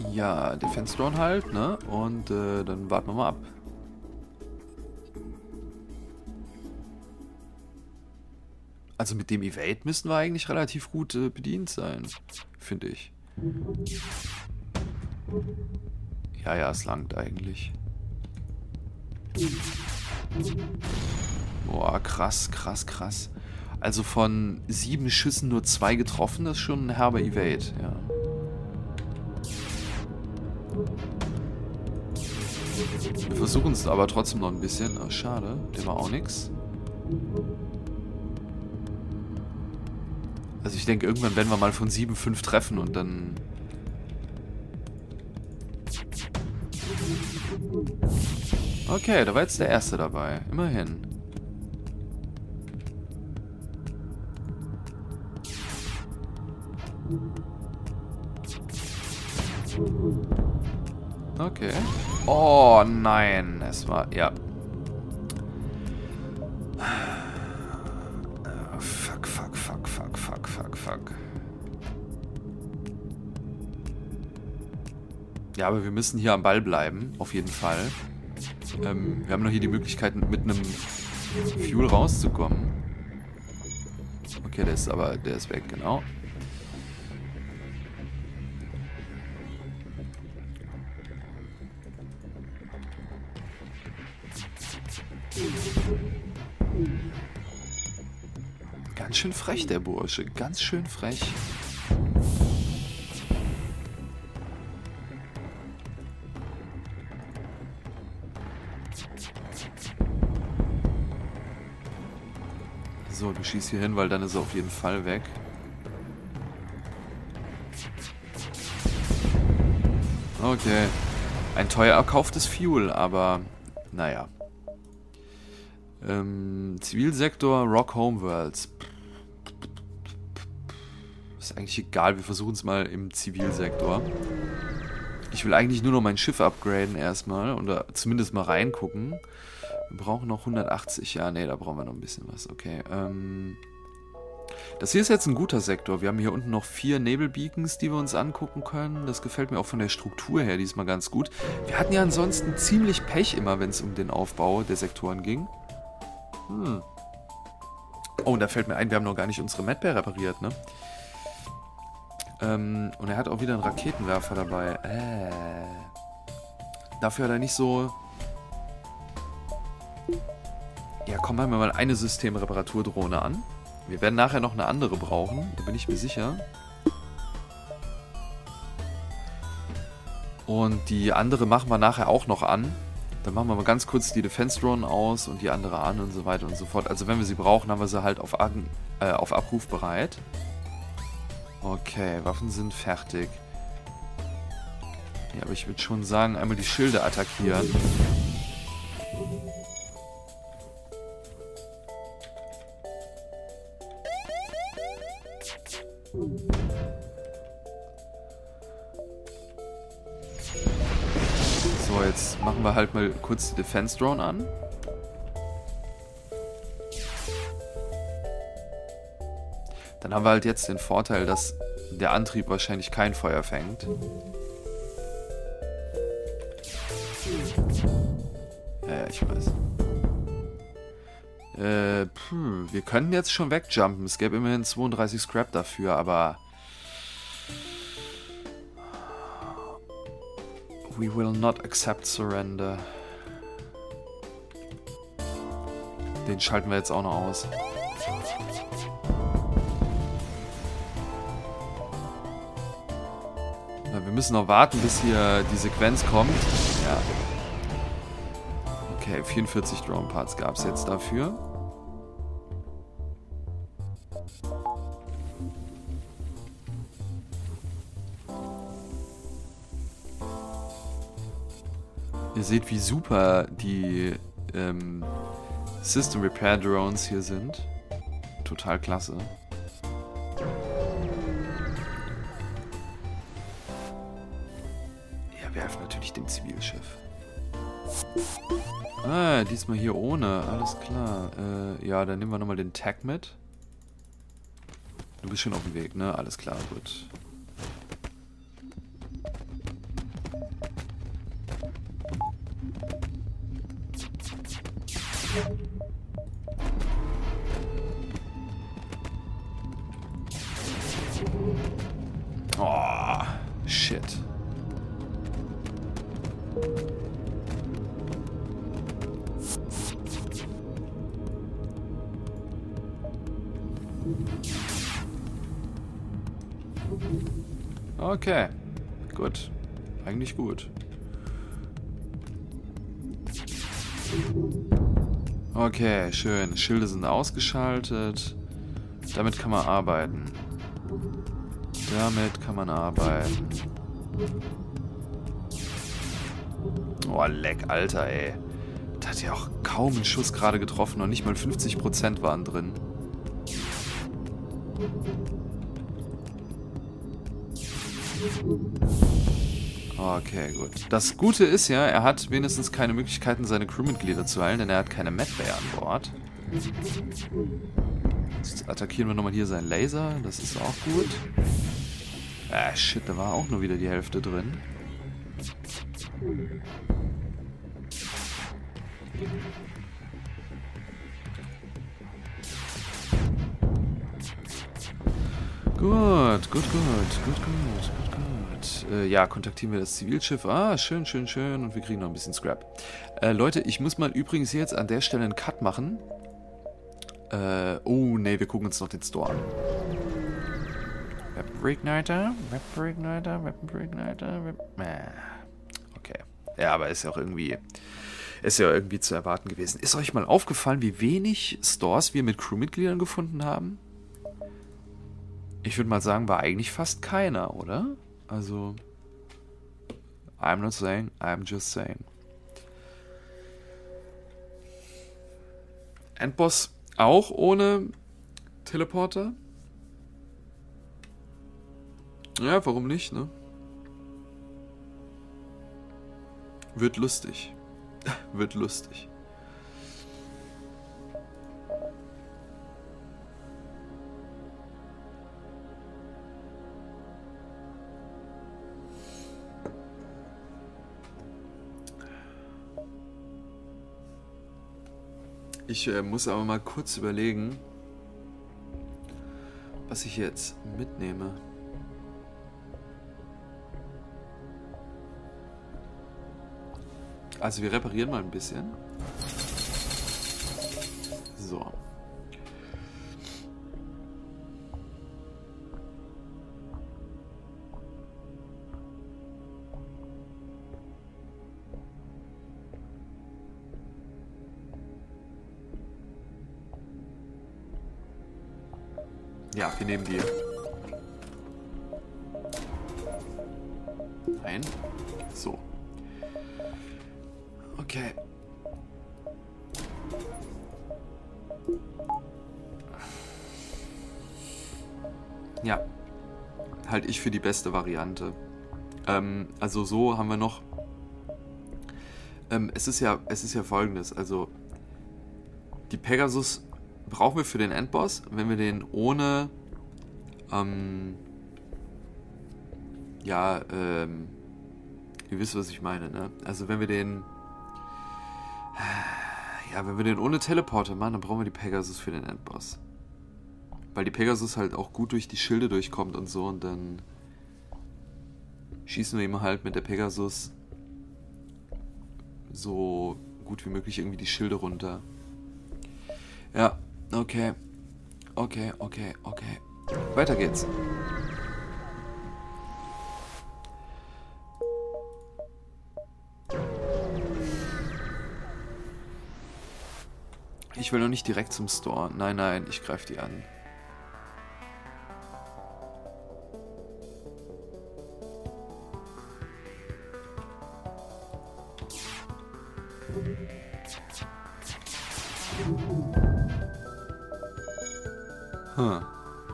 Ja, Defense Drone halt, ne? Und dann warten wir mal ab. Also mit dem Evade müssten wir eigentlich relativ gut bedient sein, finde ich. Ja, ja, es langt eigentlich. Boah, krass, krass, krass. Also von 7 Schüssen nur 2 getroffen, das ist schon ein herber Evade, ja. Wir versuchen es aber trotzdem noch ein bisschen. Oh, schade, der war auch nix. Also ich denke, irgendwann werden wir mal von 7 5 treffen und dann... Okay, da war jetzt der erste dabei. Immerhin. Okay. Oh nein, es war... Ja. Fuck, fuck, fuck, fuck, fuck, fuck, fuck. Ja, aber wir müssen hier am Ball bleiben, auf jeden Fall. Wir haben noch hier die Möglichkeit, mit einem Fuel rauszukommen. Okay, der ist weg, genau. Ganz schön frech, der Bursche. Ganz schön frech. So, du schießt hier hin, weil dann ist er auf jeden Fall weg. Okay. Ein teuer erkauftes Fuel, aber naja. Zivilsektor, Rock Homeworlds. Ist eigentlich egal, wir versuchen es mal im Zivilsektor. Ich will eigentlich nur noch mein Schiff upgraden erstmal, oder zumindest mal reingucken. Wir brauchen noch 180, ja, nee, da brauchen wir noch ein bisschen was, okay. Das hier ist jetzt ein guter Sektor. Wir haben hier unten noch 4 Nebelbeacons, die wir uns angucken können. Das gefällt mir auch von der Struktur her diesmal ganz gut. Wir hatten ja ansonsten ziemlich Pech immer, wenn es um den Aufbau der Sektoren ging. Oh, und da fällt mir ein, wir haben noch gar nicht unsere Medbay repariert, ne? Und er hat auch wieder einen Raketenwerfer dabei. Dafür hat er nicht so... Ja, komm, machen wir mal eine Systemreparaturdrohne an. Wir werden nachher noch eine andere brauchen, da bin ich mir sicher. Und die andere machen wir nachher auch noch an. Dann machen wir mal ganz kurz die Defense Drone aus und die andere an und so weiter und so fort. Also wenn wir sie brauchen, haben wir sie halt auf Abruf bereit. Okay, Waffen sind fertig. Ja, aber ich würde schon sagen, einmal die Schilde attackieren. So, jetzt machen wir halt mal kurz die Defense Drone an. Dann haben wir halt jetzt den Vorteil, dass der Antrieb wahrscheinlich kein Feuer fängt. Ja, ich weiß. Wir können jetzt schon wegjumpen. Es gäbe immerhin 32 Scrap dafür, aber... We will not accept surrender. Den schalten wir jetzt auch noch aus. Ja, wir müssen noch warten, bis hier die Sequenz kommt. Ja. Okay, 44 Drone Parts gab es jetzt dafür. Ihr seht, wie super die System Repair Drones hier sind. Total klasse. Ja, wir helfen natürlich dem Zivilschiff. Ah, diesmal hier ohne. Alles klar. Ja, dann nehmen wir nochmal den Tag mit. Du bist schon auf dem Weg, ne? Alles klar, gut. shit. Okay, gut. Eigentlich gut. Okay, schön. Schilde sind ausgeschaltet. Damit kann man arbeiten. Damit kann man arbeiten. Oh, leck, Alter, ey. Da hat ja auch kaum einen Schuss gerade getroffen und nicht mal 50% waren drin. Okay, gut. Das Gute ist ja, er hat wenigstens keine Möglichkeiten, seine Crewmitglieder zu heilen, denn er hat keine Medbay an Bord. Jetzt attackieren wir nochmal hier seinen Laser. Das ist auch gut. Ah, shit, da war auch nur wieder die Hälfte drin. Gut. Ja, kontaktieren wir das Zivilschiff. Ah, schön. Und wir kriegen noch ein bisschen Scrap. Leute, ich muss mal übrigens jetzt an der Stelle einen Cut machen. Oh, nee, wir gucken uns noch den Store an. Weapon Reigniter. Okay. Ja, aber ist ja auch irgendwie zu erwarten gewesen. Ist euch mal aufgefallen, wie wenig Stores wir mit Crewmitgliedern gefunden haben? Ich würde mal sagen, war eigentlich fast keiner, oder? Also, I'm not saying, I'm just saying. Endboss auch ohne Teleporter? Ja, warum nicht, ne? Wird lustig. Wird lustig. Ich muss aber mal kurz überlegen, was ich jetzt mitnehme. Also wir reparieren mal ein bisschen. So. Ja, wir nehmen die. Ein. So. Okay. Ja. Halte ich für die beste Variante. Also so haben wir noch... es ist ja Folgendes. Also die Pegasus brauchen wir für den Endboss, wenn wir den ohne... ihr wisst, was ich meine, ne? Also wenn wir den... Ja, wenn wir den ohne Teleporter machen, dann brauchen wir die Pegasus für den Endboss. Weil die Pegasus halt auch gut durch die Schilde durchkommt und so, und dann schießen wir ihm halt mit der Pegasus so gut wie möglich irgendwie die Schilde runter. Ja, okay. Weiter geht's. Ich will noch nicht direkt zum Store. Nein, ich greife die an. Huh.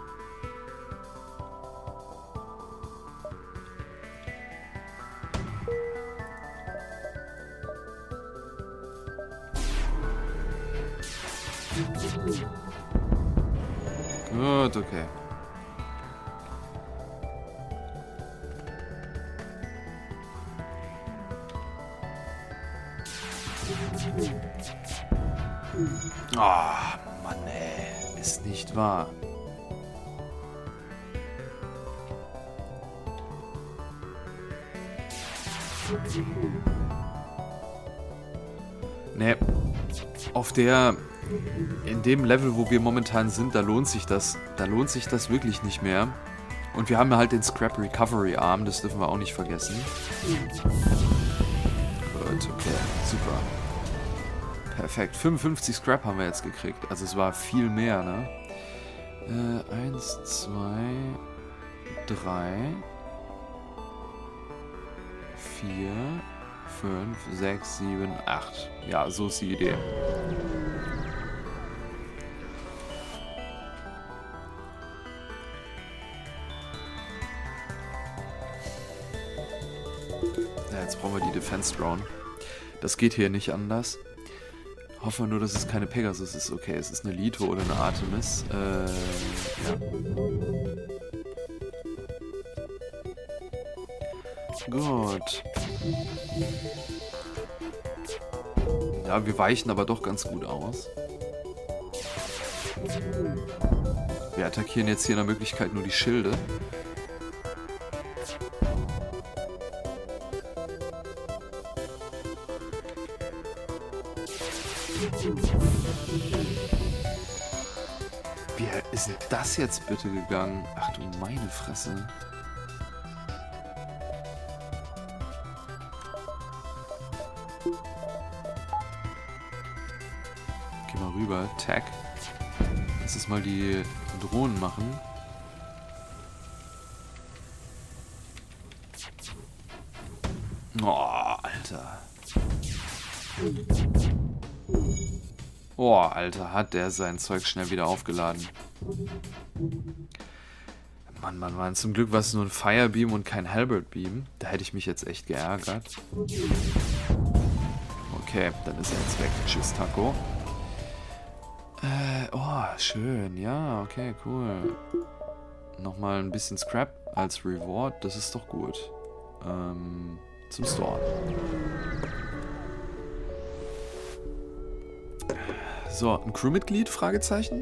Gut, okay. Ah, Mann, ey. Ist nicht wahr. Ne, in dem Level, wo wir momentan sind, da lohnt sich das wirklich nicht mehr. Und wir haben halt den Scrap Recovery Arm, das dürfen wir auch nicht vergessen. Gut, okay, super. Perfekt, 55 Scrap haben wir jetzt gekriegt, also es war viel mehr, ne? 1, 2, 3, 4, 5, 6, 7, 8. Ja, so ist die Idee. Ja, jetzt brauchen wir die Defense Drone. Das geht hier nicht anders. Hoffen wir nur, dass es keine Pegasus ist. Okay, es ist eine Lito oder eine Artemis. Ja. Gut. Ja, wir weichen aber doch ganz gut aus. Wir attackieren jetzt hier in der Möglichkeit nur die Schilde. Wie ist denn das jetzt bitte gegangen? Ach du meine Fresse. Geh mal rüber, Tag. Lass uns mal die Drohnen machen. Oh, Alter. Oh, Alter, hat der sein Zeug schnell wieder aufgeladen. Mann, Mann, Mann. Zum Glück war es nur ein Firebeam und kein Halberd Beam. Da hätte ich mich jetzt echt geärgert. Okay, dann ist er jetzt weg. Tschüss, Taco. Oh, schön. Ja, okay, cool. Nochmal ein bisschen Scrap als Reward. Das ist doch gut. Zum Store. So, ein Crewmitglied? Fragezeichen?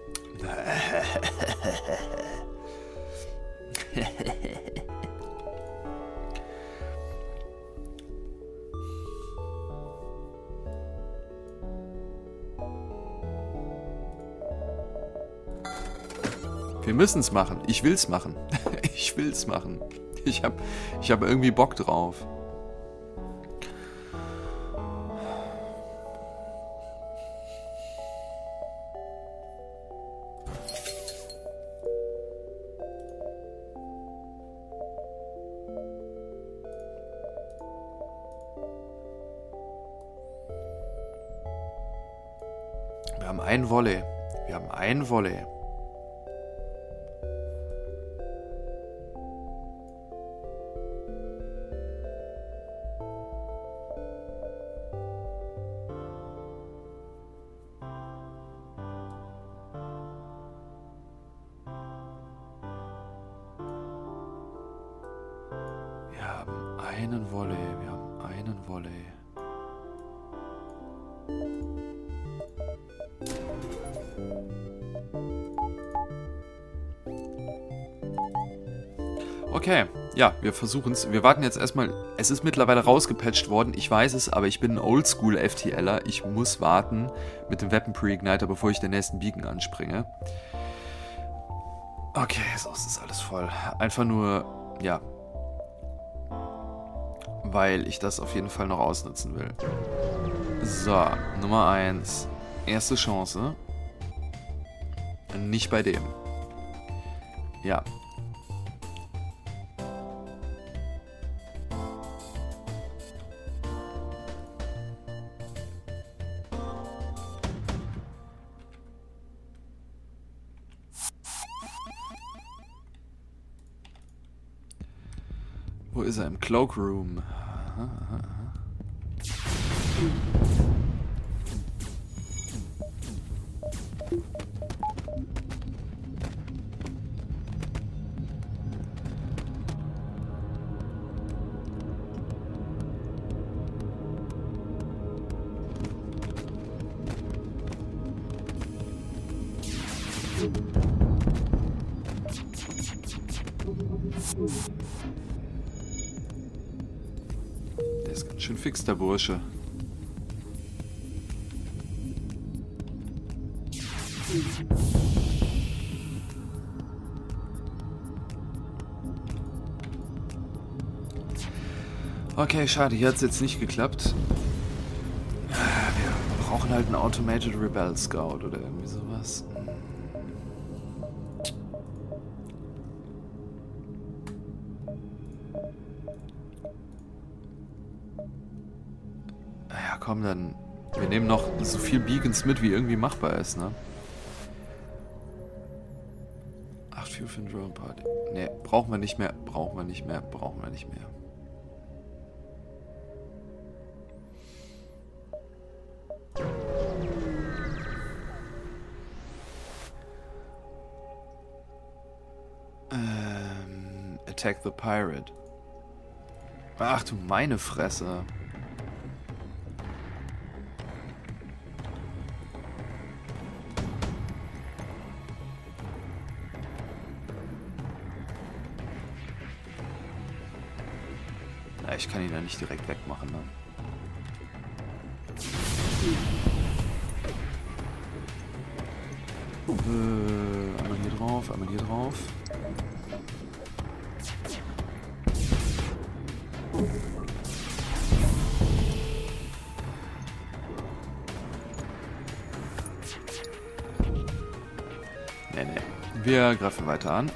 Wir müssen es machen. Ich will's machen. Ich will's machen. Ich hab irgendwie Bock drauf. Wir haben einen Volley. Wir haben einen Volley. Wir haben einen Volley. Wir haben einen Volley. Okay, ja, wir versuchen es. Wir warten jetzt erstmal. Es ist mittlerweile rausgepatcht worden. Ich weiß es, aber ich bin ein Oldschool-FTLer. Ich muss warten mit dem Weapon Pre-Igniter, bevor ich den nächsten Beacon anspringe. Okay, so ist das alles voll. Einfach nur, ja. Weil ich das auf jeden Fall noch ausnutzen will. So, Nummer 1. Erste Chance. Nicht bei dem. Ja. Wo ist er? Im Cloakroom. Aha, aha, aha. ist ganz schön fix, der Bursche. Okay, schade, hier hat es jetzt nicht geklappt. Wir brauchen halt einen Automated Rebel Scout oder irgendwie sowas. Ja, komm, dann. Wir nehmen noch so viel Beacons mit, wie irgendwie machbar ist, ne? 8 Fuel für den Drone Party. Ne, brauchen wir nicht mehr, brauchen wir nicht mehr, brauchen wir nicht mehr. Attack the Pirate. Ach du meine Fresse. Na, ich kann ihn ja nicht direkt wegmachen, ne? Einmal hier drauf, einmal hier drauf. Nee. Wir greifen weiter an.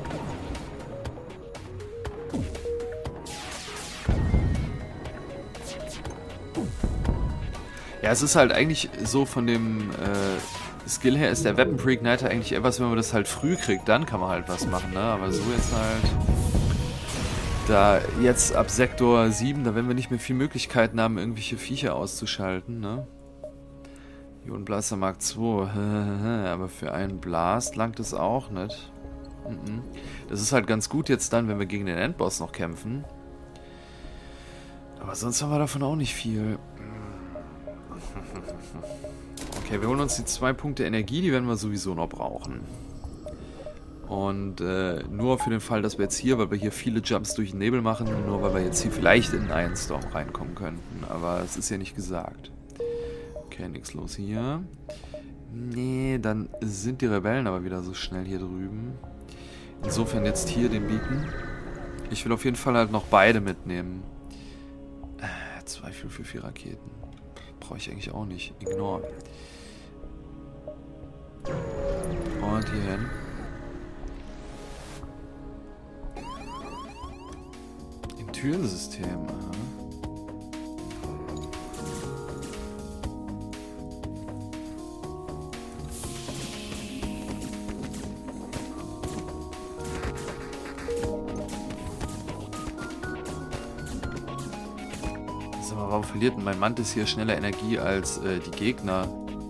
Ja, es ist halt eigentlich so von dem Skill her ist der Weapon Pre-Igniter eigentlich etwas, wenn man das halt früh kriegt, dann kann man halt was machen, ne? Aber so jetzt halt... Da jetzt ab Sektor 7, da werden wir nicht mehr viel Möglichkeiten haben, irgendwelche Viecher auszuschalten, ne? Ion Blaster Mark II. Aber für einen Blast langt es auch nicht. Das ist halt ganz gut jetzt dann, wenn wir gegen den Endboss noch kämpfen. Aber sonst haben wir davon auch nicht viel. Okay, wir holen uns die 2 Punkte Energie, die werden wir sowieso noch brauchen. Und nur für den Fall, dass wir jetzt hier, weil wir hier viele Jumps durch den Nebel machen, nur weil wir jetzt hier vielleicht in einen Storm reinkommen könnten. Aber es ist ja nicht gesagt. Okay, nichts los hier. Nee, dann sind die Rebellen aber wieder so schnell hier drüben. Insofern jetzt hier den Beacon. Ich will auf jeden Fall halt noch beide mitnehmen. 2 für 4 Raketen. Brauche ich eigentlich auch nicht. Ignore. Und hier hin. Im Türensystem. Aha. Warum verliert mein Mantis hier schneller Energie als die Gegner?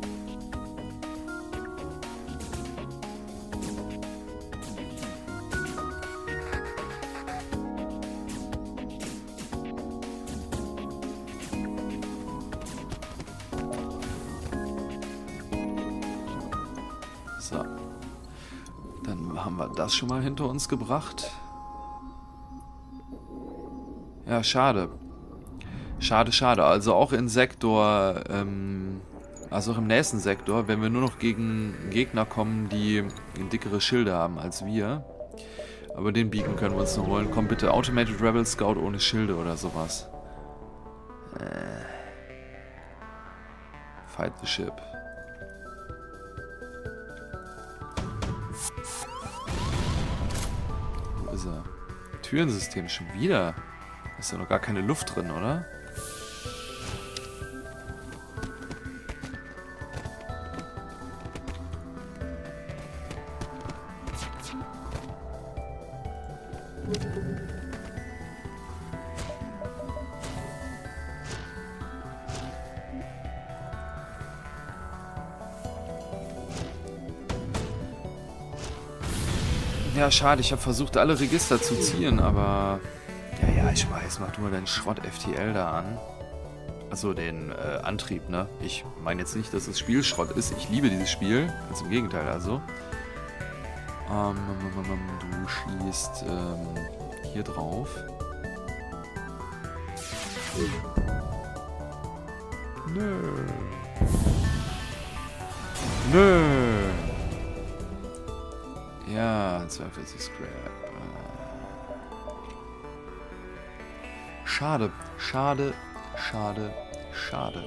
So. Dann haben wir das schon mal hinter uns gebracht. Ja, schade. Schade. Also auch in Sektor, also auch im nächsten Sektor, wenn wir nur noch gegen Gegner kommen, die dickere Schilde haben als wir. Aber den Beacon können wir uns noch holen. Komm bitte, Automated Rebel Scout ohne Schilde oder sowas. Fight the Ship. Wo ist er? Türensystem schon wieder. Ist ja noch gar keine Luft drin, oder? Ja, schade, ich habe versucht, alle Register zu ziehen, aber... Ja, ich weiß, mach du mal deinen Schrott-FTL da an. Also den Antrieb, ne? Ich meine jetzt nicht, dass das Spiel Schrott ist. Ich liebe dieses Spiel. Ganz im Gegenteil, also. Du schießt hier drauf. Nö. Nö. Ja, 42 Scrap. Schade. Schade. Schade. Schade.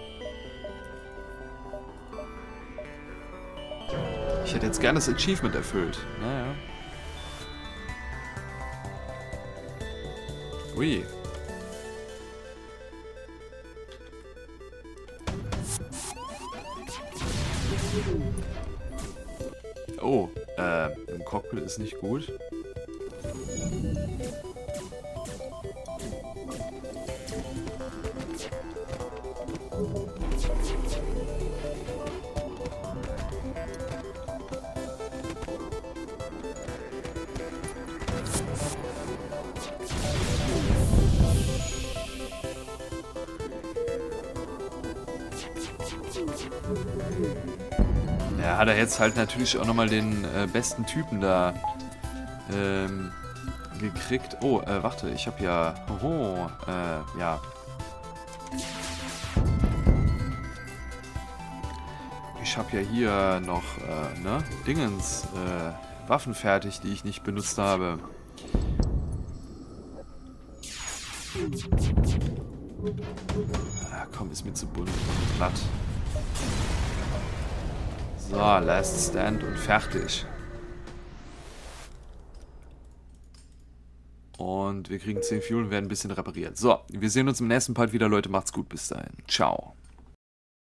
Ich hätte jetzt gerne das Achievement erfüllt. Naja. Ui. Oh, im Cockpit ist nicht gut. Ja, hat er jetzt halt natürlich auch nochmal den besten Typen da gekriegt. Oh, warte, ich habe ja... Oho, ja. Ich habe ja hier noch, ne? Dingens, Waffen fertig, die ich nicht benutzt habe. Ah, komm, ist mir zu bunt und platt. So, Last Stand und fertig. Und wir kriegen 10 Fuel und werden ein bisschen repariert. So, wir sehen uns im nächsten Part wieder, Leute. Macht's gut, bis dahin. Ciao.